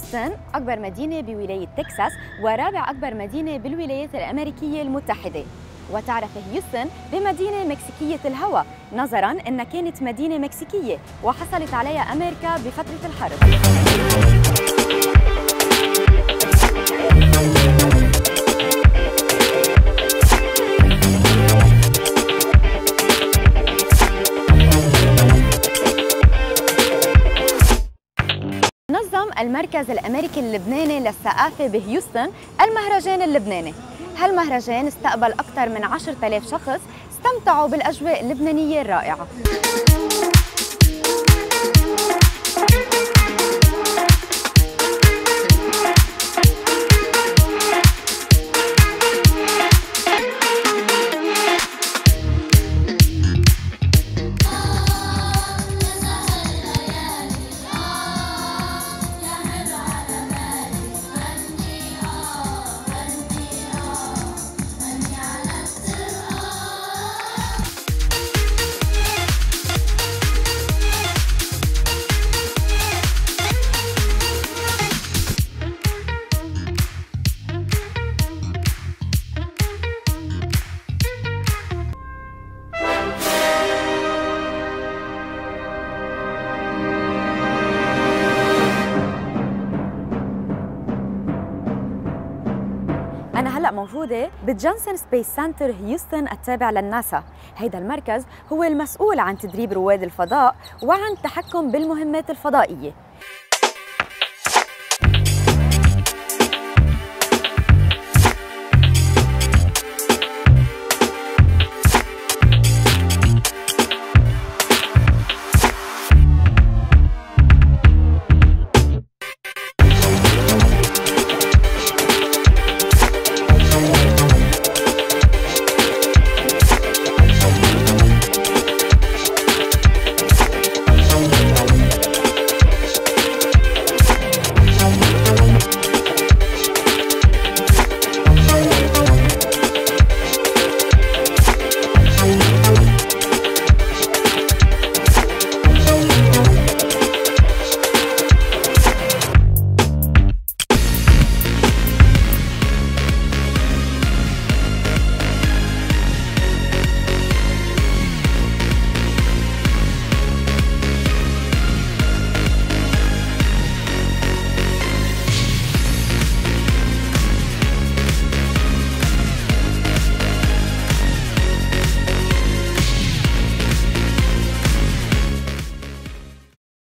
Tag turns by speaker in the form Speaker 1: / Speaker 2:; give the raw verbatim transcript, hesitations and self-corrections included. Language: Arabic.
Speaker 1: هيوستن أكبر مدينة بولاية تكساس ورابع أكبر مدينة بالولايات الأمريكية المتحدة. وتعرف هيوستن بمدينة مكسيكية الهواء نظراً أنها كانت مدينة مكسيكية وحصلت عليها أمريكا بفترة الحرب. نظم المركز الأمريكي اللبناني للثقافة بهيوستن المهرجان اللبناني. هالمهرجان استقبل أكثر من عشرة آلاف شخص استمتعوا بالأجواء اللبنانية الرائعة. أنا هلأ موجودة بالجونسون سبيس سنتر هيوستن التابع للناسا. هيدا المركز هو المسؤول عن تدريب رواد الفضاء وعن التحكم بالمهمات الفضائية.